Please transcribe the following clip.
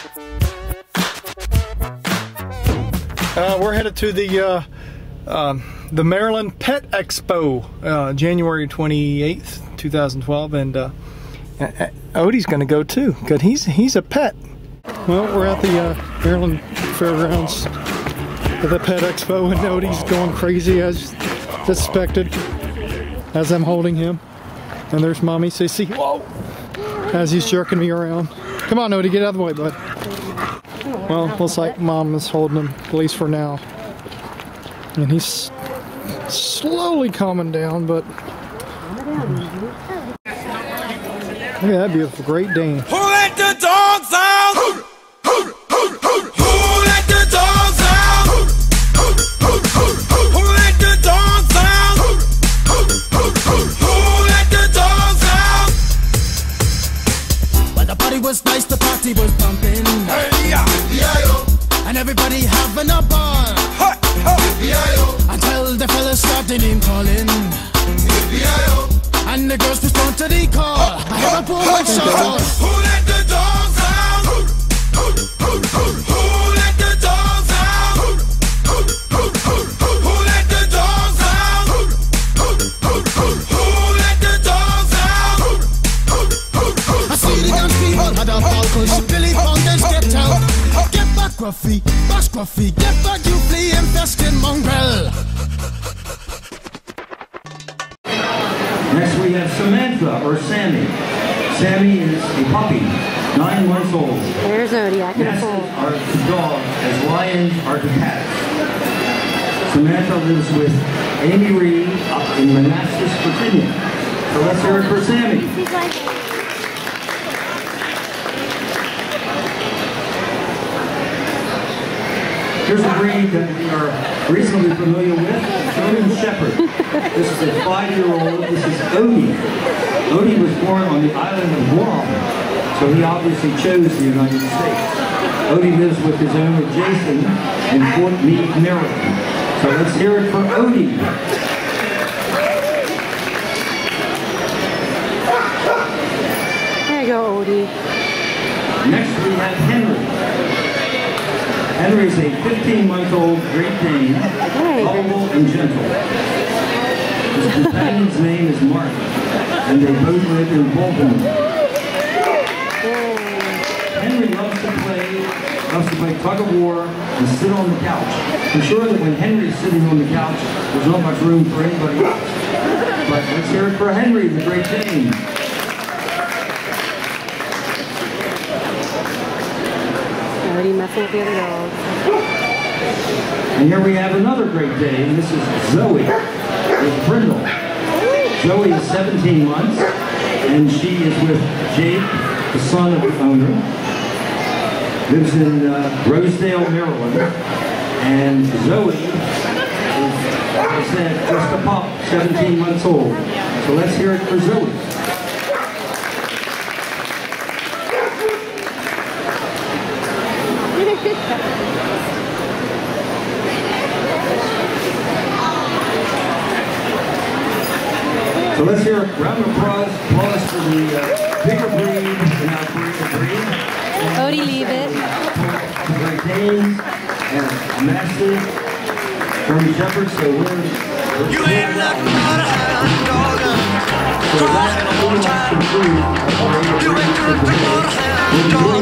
We're headed to the Maryland Pet Expo, January 28th, 2012, and Odie's going to go too, because he's a pet. Well, we're at the Maryland Fairgrounds at the Pet Expo, and Odie's going crazy as expected as I'm holding him. And there's Mommy Sissy, whoa, as he's jerking me around. Come on, Odie, get out of the way, bud. Well, looks like Mom is holding him, at least for now. And he's slowly calming down, but look at that beautiful Great Dane. Who let the dogs out? Who let the dogs out? Who let the dogs out? Who let the dogs out? When the party was nice, the party was pumping. Hey, yeah. And everybody having a ball. Hey, hey. Until the fellas started name calling. And the girls respond to the call. I hear a woman shout. Who let the dogs out? Who let the dogs out? Who let the dogs out? Who let the dogs out? I see the young people had a ball push. Billy Fountains get out. Get back, Gruffy, bash Gruffy. Get back, you flea infested mongrel. Next we have Samantha, or Sammy. Sammy is a puppy, 9 months old. There's Odie, I can Nests fold. are to dogs as lions are to cats. Samantha lives with Amy Reed up in Manassas, Virginia. So let's hear it for Sammy. Here's a breed that we are reasonably familiar with, German Shepherd. This is a 5-year-old. This is Odie. Odie was born on the island of Guam, so he obviously chose the United States. Odie lives with his owner Jason in Fort Meade, Maryland. So let's hear it for Odie. There you go, Odie. Next we have Henry. Henry is a 15-month-old Great Dane, lovable and gentle. His companion's name is Martha, and they both live in Baltimore. Henry loves to play tug of war and sit on the couch. I'm sure that when Henry's sitting on the couch, there's not much room for anybody else. But let's hear it for Henry, the Great Dane. Odie messing with the other dogs. And here we have another Great Dane. This is Zoe with Brindle. Zoe is 17 months, and she is with Jake, the son of the owner. Lives in Rosedale, Maryland. And Zoe is, like I said, just a pup, 17 months old. So let's hear it for Zoe. So let's hear a round of applause for the bigger breed in our breed. Odie, leave it. Great Danes and massive German Shepherds. So we're You ain't nothing but a hound dog. so that's all we want to conclude. You ain't nothing but a hound dog.